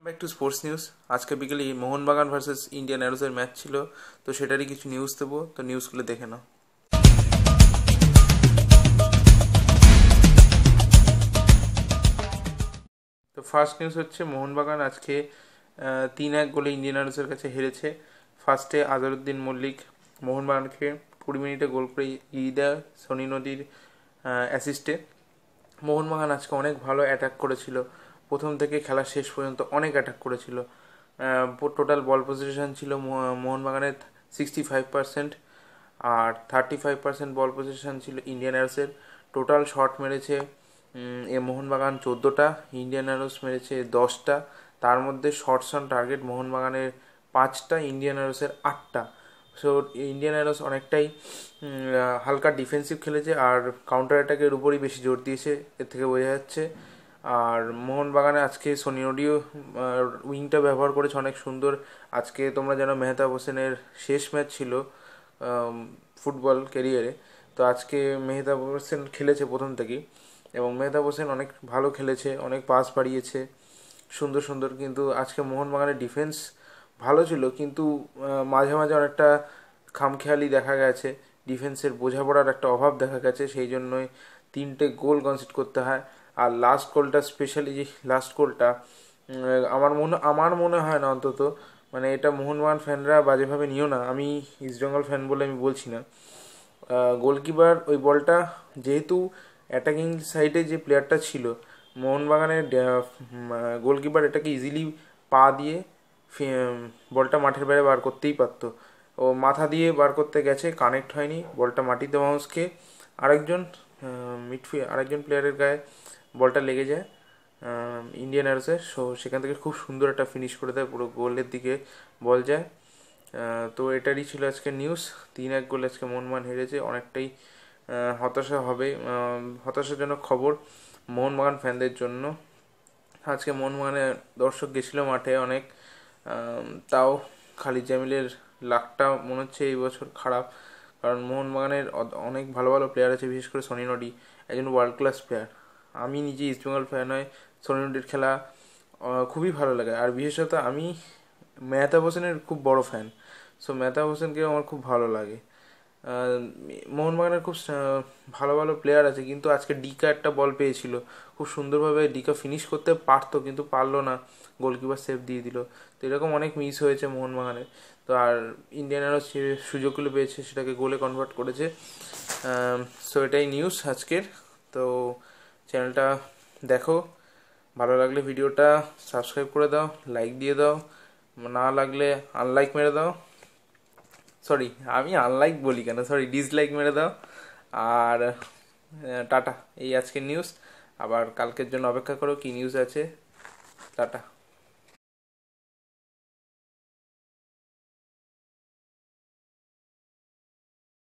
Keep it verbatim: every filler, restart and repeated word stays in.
Back to sports news. আজকে বিকেলে Mohun Bagan versus Indian অ্যারোসের ম্যাচ ছিল, তো সেটারই কিছু নিউজ দেবো, তো নিউজগুলো দেখে নাও। তো ফার্স্ট নিউজ হচ্ছে মোহনবাগান আজকে তিন এক গোলে ইন্ডিয়ান অ্যারোসের কাছে হেরেছে। ফার্স্টে আজহারউদ্দিন মল্লিক মোহনবাগানকে কুড়ি মিনিটে গোল করে ই দেয় সনি নদীর অ্যাসিস্টে। মোহনবাগান আজকে অনেক ভালো অ্যাটাক করেছিল, প্রথম থেকে খেলা শেষ পর্যন্ত অনেক অ্যাটাক করেছিল। টোটাল বল পজিশন ছিল মোহনবাগানের সিক্সটি ফাইভ পার্সেন্ট, আর thirty five percent ball position ছিল ইন্ডিয়ান অ্যারোসের। টোটাল শট মেরেছে এ মোহনবাগান চোদ্দোটা, ইন্ডিয়ান অ্যারোস মেরেছে দশটা। তার মধ্যে শর্টস অন টার্গেট মোহনবাগানের পাঁচটা, ইন্ডিয়ান অ্যারোসের আটটা। সো ইন্ডিয়ান অ্যারোস অনেকটাই হালকা ডিফেন্সিভ খেলেছে আর কাউন্টার অ্যাটাকের উপরই বেশি জোর দিয়েছে, এর থেকে বোঝা যাচ্ছে। আর মোহনবাগানে আজকে সনি নদীও উইংটা ব্যবহার করেছে অনেক সুন্দর। আজকে তোমরা জানো মেহতাব হোসেনের শেষ ম্যাচ ছিল ফুটবল ক্যারিয়ারে, তো আজকে মেহতাব হোসেন খেলেছে প্রথম থেকেই, এবং মেহতাব হোসেন অনেক ভালো খেলেছে, অনেক পাস বাড়িয়েছে সুন্দর সুন্দর। কিন্তু আজকে মোহনবাগানের ডিফেন্স ভালো ছিল, কিন্তু মাঝে মাঝে অনেকটা খামখেয়ালি দেখা গেছে, ডিফেন্সের বোঝাপড়ার একটা অভাব দেখা গেছে, সেই জন্যই তিনটে গোল কনসিড করতে হয়। আর লাস্ট গোলটা, স্পেশালি যে লাস্ট গোলটা, আমার মনে আমার মনে হয় না অন্তত, মানে এটা মোহনবাগান ফ্যানরা বাজেভাবে নিও না, আমি ইস্টবেঙ্গল ফ্যান বলে আমি বলছি না। গোলকিপার ওই বলটা, যেহেতু অ্যাটাকিং সাইডে যে প্লেয়ারটা ছিল মোহনবাগানের গোলকিপার, এটাকে ইজিলি পা দিয়ে বলটা মাঠের বাইরে বার করতেই পারতো। ও মাথা দিয়ে বার করতে গেছে, কানেক্ট হয়নি, বলটা মাটিতে বাউন্সকে আরেকজন মিডফিল্ড আরেকজন প্লেয়ারের গায়ে বলটা লেগে যায় ইন্ডিয়ান অ্যারোসের। সো সেখান থেকে খুব সুন্দর একটা ফিনিশ করে দেয়, পুরো গোলের দিকে বল যায়। তো এটারই ছিল আজকে নিউজ। তিন এক গোল আজকে মোহনবাগান হেরেছে, অনেকটাই হতাশা হবে, হতাশাজনক খবর মোহনবাগান ফ্যানদের জন্য। আজকে মোহনবাগানের দর্শক গেছিলো মাঠে অনেক, তাও খালিদ জামিলের লাকটা মনে হচ্ছে এই বছর খারাপ, কারণ মোহনবাগানের অনেক ভালো ভালো প্লেয়ার আছে, বিশেষ করে সনি নদী একজন ওয়ার্ল্ড ক্লাস প্লেয়ার। আমি নিজে ইস্টবেঙ্গল ফ্যান হয়ে সনি নদীর খেলা খুবই ভালো লাগে, আর বিশেষত আমি মেহতাব হোসেনের খুব বড় ফ্যান। সো মেহতাব হোসেনকেও আমার খুব ভালো লাগে। মোহনবাগানের খুব ভালো ভালো প্লেয়ার আছে, কিন্তু আজকে ডিকা একটা বল পেয়েছিল, খুব সুন্দরভাবে ডিকা ফিনিশ করতে পারতো, কিন্তু পারলো না, গোলকিপার সেভ দিয়ে দিল। তো এরকম অনেক মিস হয়েছে মোহনবাগানের। তো আর ইন্ডিয়ান আরও সে সুযোগগুলো পেয়েছে, সেটাকে গোলে কনভার্ট করেছে। সো এটাই নিউজ আজকের। তো চ্যানেলটা দেখো, ভালো লাগলে ভিডিওটা সাবস্ক্রাইব করে দাও, লাইক দিয়ে দাও, না লাগলে আনলাইক মেরে দাও, সরি আমি আনলাইক বলি কেন, সরি ডিসলাইক মেরে দাও। আর টাটা, এই আজকের নিউজ। আবার কালকের জন্য অপেক্ষা করো, কি নিউজ আছে। টাটা।